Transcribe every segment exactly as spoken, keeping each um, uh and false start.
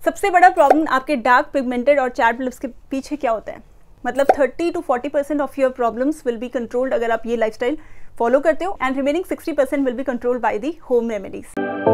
सबसे बड़ा प्रॉब्लम आपके डार्क पिगमेंटेड और चैप्ड लिप्स के पीछे क्या होता है? मतलब thirty to forty percent of your problems will be controlled अगर आप ये लाइफस्टाइल फॉलो करते हो, and remaining sixty percent will be controlled by the home remedies.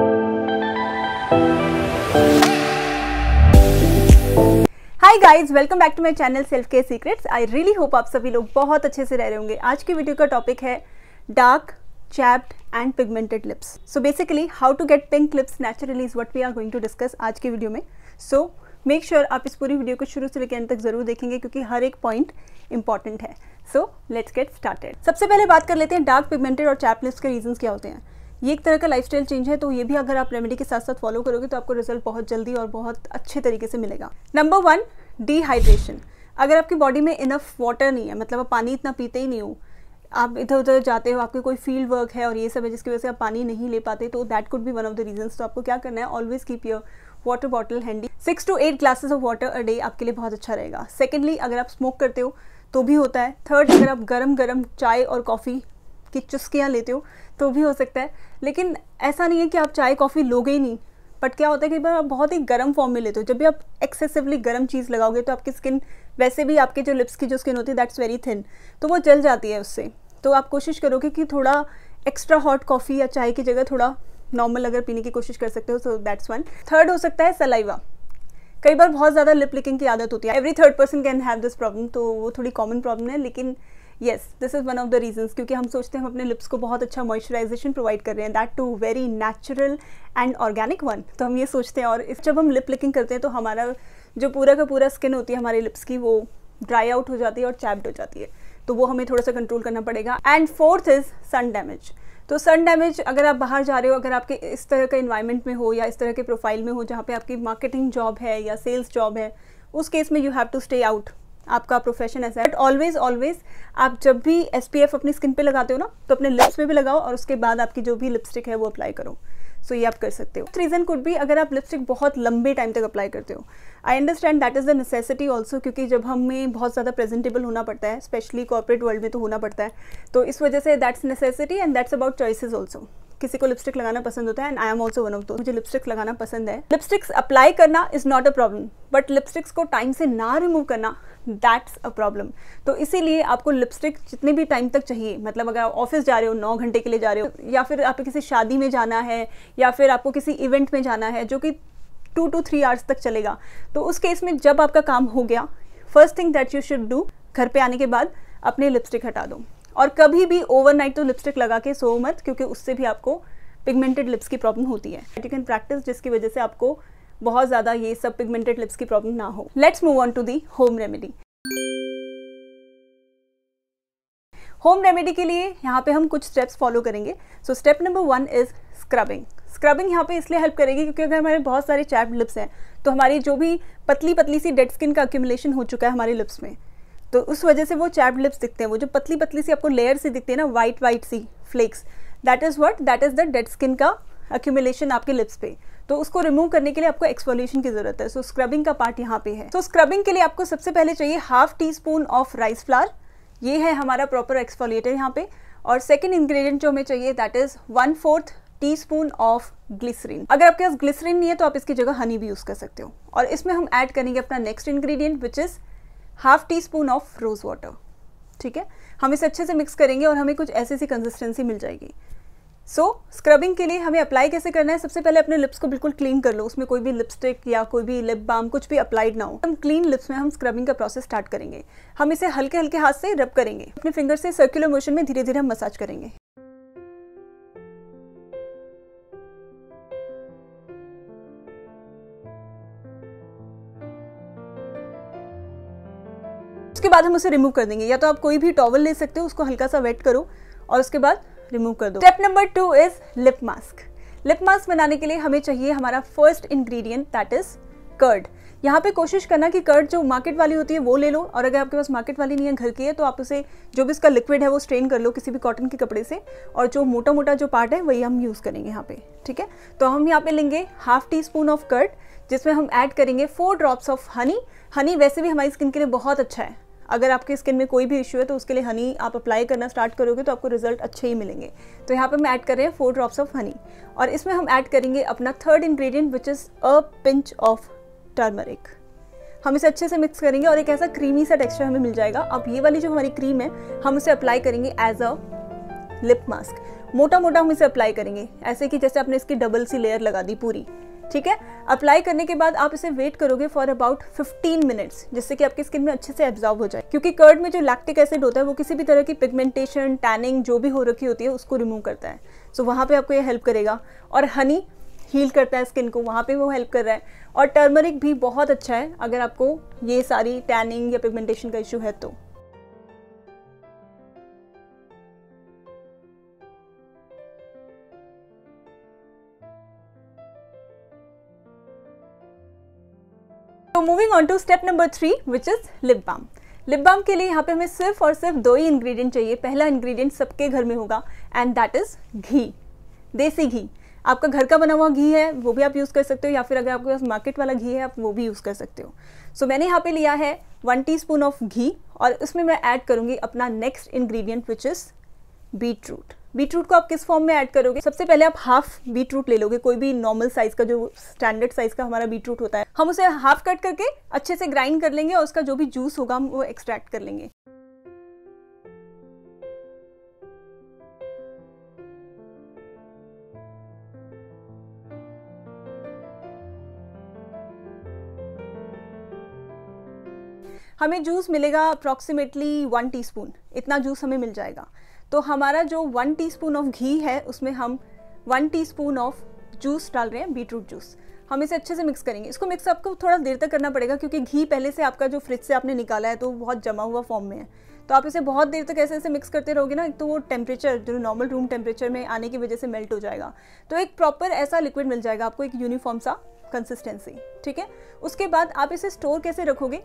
Hi guys, welcome back to my channel self care secrets. I really hope आप सभी लोग बहुत अच्छे से रह रहे होंगे। आज की वीडियो का टॉपिक है dark, chapped and pigmented lips. So basically how to get pink lips naturally is what we are going to discuss आज की वीडियो में। So make sure आप इस पूरी वीडियो को शुरू से लेकर अंत तक जरूर देखेंगे क्योंकि हर एक पॉइंट इंपॉर्टेंट है। So let's get started। सबसे पहले बात कर लेते हैं डार्क पिगमेंटेड और चैप लिप्स के रीजंस क्या होते हैं। ये एक तरह का लाइफस्टाइल चेंज है, तो ये भी अगर आप रेमेडी के साथ साथ फॉलो करोगे तो आपको रिजल्ट बहुत जल्दी और बहुत अच्छे तरीके से मिलेगा। Number one, dehydration. अगर आपकी बॉडी में इनफ वाटर नहीं है, मतलब आप पानी इतना पीते ही नहीं हो, आप इधर उधर जाते हो, आपके कोई फील्ड वर्क है और ये सब है जिसकी वजह से आप पानी नहीं ले पाते, तो that could be one of the reasons. तो आपको क्या करना है, always keep your water bottle handy. Six to eight glasses of water a day आपके लिए बहुत अच्छा रहेगा। सेकेंडली, अगर आप स्मोक करते हो तो भी होता है। थर्ड, अगर आप गरम गरम चाय और कॉफ़ी की चुस्कियाँ लेते हो तो भी हो सकता है। लेकिन ऐसा नहीं है कि आप चाय कॉफ़ी लोगे ही नहीं, बट क्या होता है कि आप बहुत ही गर्म फॉर्म में लेते हो। जब भी आप एक्सेसिवली गर्म चीज़ लगाओगे तो आपकी स्किन, वैसे भी आपके जो लिप्स की जो स्किन होती है दैट्स वेरी थिन, तो वो जल जाती है उससे। तो आप कोशिश करोगे कि थोड़ा एक्स्ट्रा हॉट कॉफ़ी या चाय की जगह थोड़ा नॉर्मल अगर पीने की कोशिश कर सकते हो, सो दैट्स वन। थर्ड हो सकता है सलाइवा। कई बार बहुत ज़्यादा लिप लिकिंग की आदत होती है। Every third person can have this problem, तो वो थोड़ी कॉमन प्रॉब्लम है, लेकिन yes this is one of the reasons, क्योंकि हम सोचते हैं हम अपने लिप्स को बहुत अच्छा मॉइस्चराइजेशन प्रोवाइड कर रहे हैं, that too very natural and organic one. तो हम ये सोचते हैं, और इस जब हम लिप लिकिंग करते हैं तो हमारा जो पूरा का पूरा स्किन होती है हमारे लिप्स की, वो ड्राई आउट हो जाती है और चैप्ड हो जाती है, तो वो हमें थोड़ा सा कंट्रोल करना पड़ेगा। And fourth is sun damage. तो सन डैमेज, अगर आप बाहर जा रहे हो, अगर आपके इस तरह का इन्वायरमेंट में हो या इस तरह के प्रोफाइल में हो जहाँ पे आपकी मार्केटिंग जॉब है या सेल्स जॉब है, उस केस में you have to stay out. आपका प्रोफेशन ऐसा है। बट ऑलवेज ऑलवेज आप जब भी एस पी एफ अपनी स्किन पे लगाते हो ना, तो अपने लिप्स में भी लगाओ और उसके बाद आपकी जो भी लिपस्टिक है वो अप्लाई करो। सो so, ये आप कर सकते हो। रीजन कुड भी, अगर आप लिपस्टिक बहुत लंबे टाइम तक अप्लाई करते हो। I understand that is the necessity also, क्योंकि जब हमें बहुत ज़्यादा प्रेजेंटेबल होना पड़ता है, स्पेशली कॉर्पोरेट वर्ल्ड में तो होना पड़ता है, तो इस वजह से that's necessity and that's about choices also. किसी को लिपस्टिक लगाना पसंद होता है, and I am also one of those. मुझे लिपस्टिक्स लगाना पसंद है। लिपस्टिक्स अप्लाई करना is not a problem, but lipsticks को टाइम से ना रिमूव करना, दैट्स अ प्रॉब्लम। तो इसीलिए आपको लिपस्टिक जितने भी टाइम तक चाहिए, मतलब अगर आप ऑफिस जा रहे हो, नौ घंटे के लिए जा रहे हो, या फिर आपको किसी शादी में जाना है, या फिर आपको किसी इवेंट में जाना है जो कि टू टू थ्री आवर्स तक चलेगा, तो उस केस में जब आपका काम हो गया, first thing that you should do, घर पे आने के बाद अपने लिपस्टिक हटा दो। और कभी भी ओवरनाइट तो लिपस्टिक लगा के सो मत, क्योंकि उससे भी आपको पिगमेंटेड लिप्स की प्रॉब्लम होती है। यू कैन प्रैक्टिस, जिसकी वजह से आपको बहुत ज़्यादा ये सब पिगमेंटेड लिप्स की प्रॉब्लम ना हो। Let's move on to the home remedy. Home remedy के लिए यहाँ पे हम कुछ स्टेप्स फॉलो करेंगे। So step number one is scrubbing. Scrubbing यहाँ पे इसलिए हेल्प करेगी क्योंकि अगर हमारे बहुत सारे चैप्ड लिप्स हैं तो हमारी जो भी पतली पतली सी डेड स्किन का अक्यूमुलेशन हो चुका है हमारे लिप्स में, तो उस वजह से वो चैप्ड लिप्स दिखते हैं। वो जो पतली पतली सी आपको लेयर सी दिखती है ना, वाइट वाइट सी flakes, that is what, that is the dead skin का अक्यूमुलेशन आपके लिप्स पे। तो उसको रिमूव करने के लिए आपको एक्सफोलिएशन की जरूरत है। सो so, स्क्रबिंग का पार्ट यहाँ पे है। तो so, स्क्रबिंग के लिए आपको सबसे पहले चाहिए half teaspoon of rice flour. ये है हमारा प्रॉपर एक्सफोलिएटर यहाँ पे। और सेकेंड इंग्रेडिएंट जो हमें चाहिए that is one fourth teaspoon of glycerine. अगर आपके पास ग्लिसरीन नहीं है तो आप इसकी जगह हनी भी यूज कर सकते हो। और इसमें हम ऐड करेंगे अपना next ingredient which is half teaspoon of rose water. ठीक है, हम इसे अच्छे से मिक्स करेंगे और हमें कुछ ऐसी सी कंसिस्टेंसी मिल जाएगी। सो so, स्क्रबिंग के लिए हमें अप्लाई कैसे करना है, सबसे पहले अपने लिप्स को बिल्कुल क्लीन कर लो, उसमें कोई भी लिपस्टिक या कोई भी लिप बाम कुछ भी अप्लाइड ना हो। हम क्लीन लिप्स में हम स्क्रबिंग का प्रोसेस स्टार्ट करेंगे। हम इसे हल्के हल्के हाथ से रब करेंगे, अपने फिंगर से सर्कुलर मोशन में धीरे धीरे हम मसाज करेंगे। उसके बाद हम उसे रिमूव कर देंगे, या तो आप कोई भी टॉवल ले सकते हो, उसको हल्का सा वेट करो और उसके बाद रिमूव कर दो। Step number two is lip mask. Lip mask बनाने के लिए हमें चाहिए हमारा first ingredient that is curd. यहाँ पे कोशिश करना कि कर्ड जो मार्केट वाली होती है वो ले लो, और अगर आपके पास मार्केट वाली नहीं है, घर की है, तो आप उसे जो भी इसका लिक्विड है वो स्ट्रेन कर लो किसी भी कॉटन के कपड़े से, और जो मोटा मोटा जो पार्ट है वही हम यूज़ करेंगे यहाँ पे। ठीक है, तो हम यहाँ पे लेंगे half teaspoon of curd, जिसमें हम ऐड करेंगे four drops of honey. Honey वैसे भी हमारी स्किन के लिए बहुत अच्छा है। अगर आपकी स्किन में कोई भी इश्यू है तो उसके लिए हनी आप अप्लाई करना स्टार्ट करोगे तो आपको रिजल्ट अच्छे ही मिलेंगे। तो यहाँ पे हम ऐड कर रहे हैं फोर ड्रॉप्स ऑफ हनी, और इसमें हम ऐड करेंगे अपना third ingredient which is a pinch of turmeric. हम इसे अच्छे से मिक्स करेंगे और एक ऐसा क्रीमी सा टेक्सचर हमें मिल जाएगा। अब ये वाली जो हमारी क्रीम है हम उसे अप्लाई करेंगे एज अ लिप मास्क। मोटा मोटा हम इसे अप्लाई करेंगे, ऐसे कि जैसे आपने इसकी डबल सी लेयर लगा दी पूरी। ठीक है, अप्लाई करने के बाद आप इसे वेट करोगे फॉर अबाउट फिफ्टीन मिनट्स, जिससे कि आपकी स्किन में अच्छे से एब्जॉर्ब हो जाए, क्योंकि कर्ड में जो लैक्टिक एसिड होता है वो किसी भी तरह की पिगमेंटेशन, टैनिंग जो भी हो रखी होती है उसको रिमूव करता है। सो so, वहाँ पे आपको ये हेल्प करेगा। और हनी हील करता है स्किन को, वहाँ पे वो हेल्प कर रहा है। और टर्मरिक भी बहुत अच्छा है अगर आपको ये सारी टैनिंग या पिगमेंटेशन का इशू है तो। तो moving on to step number three which is lip balm. Lip balm के लिए यहाँ पे हमें सिर्फ और सिर्फ दो ही इंग्रेडिएंट चाहिए। पहला इंग्रेडिएंट सबके घर में होगा एंड दैट इज घी, देसी घी। आपका घर का बना हुआ घी है वो भी आप यूज़ कर सकते हो, या फिर अगर आपके पास मार्केट वाला घी है आप वो भी यूज़ कर सकते हो। सो so, मैंने यहाँ पे लिया है वन टीस्पून ऑफ घी और इसमें मैं ऐड करूँगी अपना next ingredient which is beetroot. Beetroot को आप किस फॉर्म में ऐड करोगे? सबसे पहले आप हाफ बीट रूट ले लोगे, कोई भी नॉर्मल साइज का जो स्टैंडर्ड साइज का हमारा बीट रूट होता है, हम उसे हाफ कट करके अच्छे से ग्राइंड कर लेंगे और उसका जो भी जूस होगा हम वो एक्सट्रैक्ट कर लेंगे। हमें जूस मिलेगा अप्रॉक्सीमेटली वन टीस्पून, इतना जूस हमें मिल जाएगा। तो हमारा जो वन टीस्पून ऑफ घी है उसमें हम वन टीस्पून ऑफ जूस डाल रहे हैं, बीटरूट जूस। हम इसे अच्छे से मिक्स करेंगे। इसको मिक्स आपको थोड़ा देर तक करना पड़ेगा क्योंकि घी पहले से आपका जो फ्रिज से आपने निकाला है तो बहुत जमा हुआ फॉर्म में है। तो आप इसे बहुत देर तक ऐसे ऐसे मिक्स करते रहोगे ना, एक तो वो टेम्परेचर जो नॉर्मल रूम टेम्परेचर में आने की वजह से मेल्ट हो जाएगा, तो एक प्रॉपर ऐसा लिक्विड मिल जाएगा आपको, एक यूनिफॉर्म सा कंसिस्टेंसी। ठीक है, उसके बाद आप इसे स्टोर कैसे रखोगे?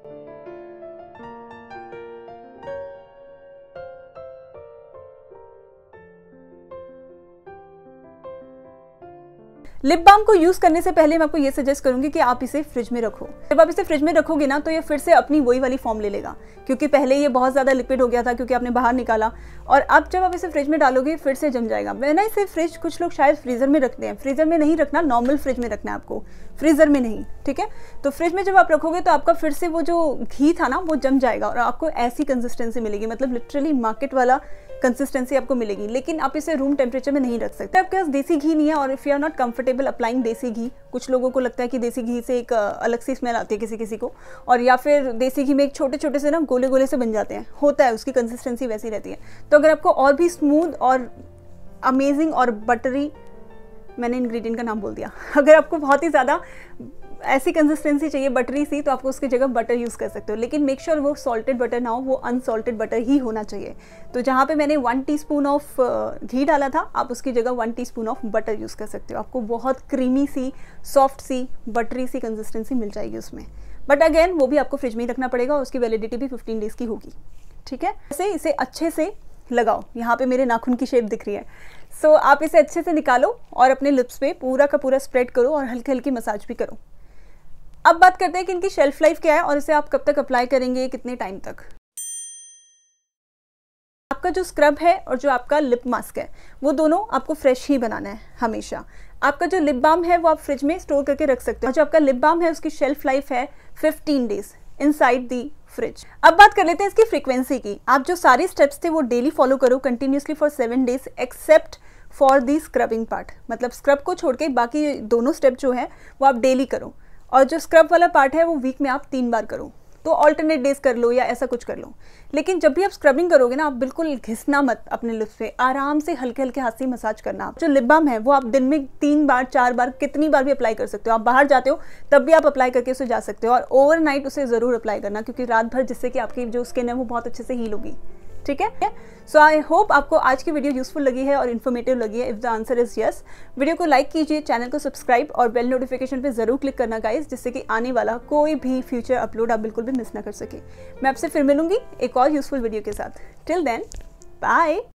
लिप बाम को यूज करने से पहले मैं आपको ये सजेस्ट करूंगी कि आप इसे फ्रिज में रखो। जब आप इसे फ्रिज में रखोगे ना तो ये फिर से अपनी वही वाली फॉर्म ले लेगा, क्योंकि पहले ये बहुत ज्यादा लिक्विड हो गया था क्योंकि आपने बाहर निकाला, और अब जब आप इसे फ्रिज में डालोगे फिर से जम जाएगा। मैंने इसे फ्रिज, कुछ लोग शायद फ्रीजर में रखते हैं, फ्रीजर में नहीं रखना, नॉर्मल फ्रिज में रखना है आपको, फ्रीजर में नहीं। ठीक है, तो फ्रिज में जब आप रखोगे तो आपका फिर से वो जो घी था ना वो जम जाएगा और आपको ऐसी कंसिस्टेंसी मिलेगी, मतलब लिटरली मार्केट वाला कंसिस्टेंसी आपको मिलेगी। लेकिन आप इसे रूम टेम्परेचर में नहीं रख सकते। आपके पास देसी घी नहीं है और if you are not comfortable applying desi ghee, कुछ लोगों को लगता है कि देसी घी से एक अलग सी स्मेल आती है किसी किसी को, और या फिर देसी घी में एक छोटे छोटे से ना गोले गोले से बन जाते हैं, होता है, उसकी कंसिस्टेंसी वैसी रहती है। तो अगर आपको और भी स्मूथ और अमेजिंग और बटरी, मैंने इंग्रेडिएंट का नाम बोल दिया, अगर आपको बहुत ही ज़्यादा ऐसी कंसिस्टेंसी चाहिए बटरी सी, तो आपको उसकी जगह बटर यूज़ कर सकते हो। लेकिन मेक श्योर वो सॉल्टेड बटर ना हो, वो अनसॉल्टेड बटर ही होना चाहिए। तो जहाँ पे मैंने वन टीस्पून ऑफ घी डाला था, आप उसकी जगह one teaspoon of butter use कर सकते हो। आपको बहुत क्रीमी सी, सॉफ्ट सी, बटरी सी कंसिस्टेंसी मिल जाएगी उसमें। बट अगेन वो भी आपको फ्रिज में ही रखना पड़ेगा और उसकी वैलिडिटी भी फिफ्टीन डेज़ की होगी। ठीक है, ऐसे इसे अच्छे से लगाओ। यहाँ पे मेरे नाखून की शेप दिख रही है। सो so, आप इसे अच्छे से निकालो और अपने लिप्स पे पूरा का पूरा स्प्रेड करो और हल्की हल्की मसाज भी करो। अब बात करते हैं कि इनकी शेल्फ लाइफ क्या है और इसे आप कब तक अप्लाई करेंगे, कितने टाइम तक। आपका जो स्क्रब है और जो आपका लिप मास्क है वो दोनों आपको फ्रेश ही बनाना है हमेशा। आपका जो लिप बाम है वो आप फ्रिज में स्टोर करके रख सकते हो। जो आपका लिप बाम है उसकी शेल्फ लाइफ है fifteen days inside the fridge. अब बात कर लेते हैं इसकी फ्रीक्वेंसी की। आप जो सारे स्टेप्स थे वो डेली फॉलो करो continuously for seven days except for the scrubbing part. मतलब स्क्रब को छोड़ के बाकी दोनों स्टेप जो है वो आप डेली करो, और जो स्क्रब वाला पार्ट है वो वीक में आप तीन बार करो। तो ऑल्टरनेट डेज कर लो या ऐसा कुछ कर लो। लेकिन जब भी आप स्क्रबिंग करोगे ना, आप बिल्कुल घिसना मत अपने लिप्स पे, आराम से हल्के हल्के हाथ से मसाज करना। आप जो लिप बाम है वो आप दिन में तीन बार, चार बार, कितनी बार भी अप्लाई कर सकते हो। आप बाहर जाते हो तब भी आप अप्लाई करके उसे जा सकते हो, और ओवरनाइट उसे ज़रूर अप्लाई करना, क्योंकि रात भर जिससे कि आपकी जो स्किन है वो बहुत अच्छे से हील होगी। ठीक है, सो आई होप आपको आज की वीडियो यूजफुल लगी है और इन्फॉर्मेटिव लगी है। If the answer is yes, video को लाइक कीजिए, चैनल को सब्सक्राइब और बेल नोटिफिकेशन पे जरूर क्लिक करना गाइस, जिससे कि आने वाला कोई भी फ्यूचर अपलोड आप बिल्कुल भी मिस ना कर सके। मैं आपसे फिर मिलूंगी एक और यूजफुल वीडियो के साथ। Till then, bye.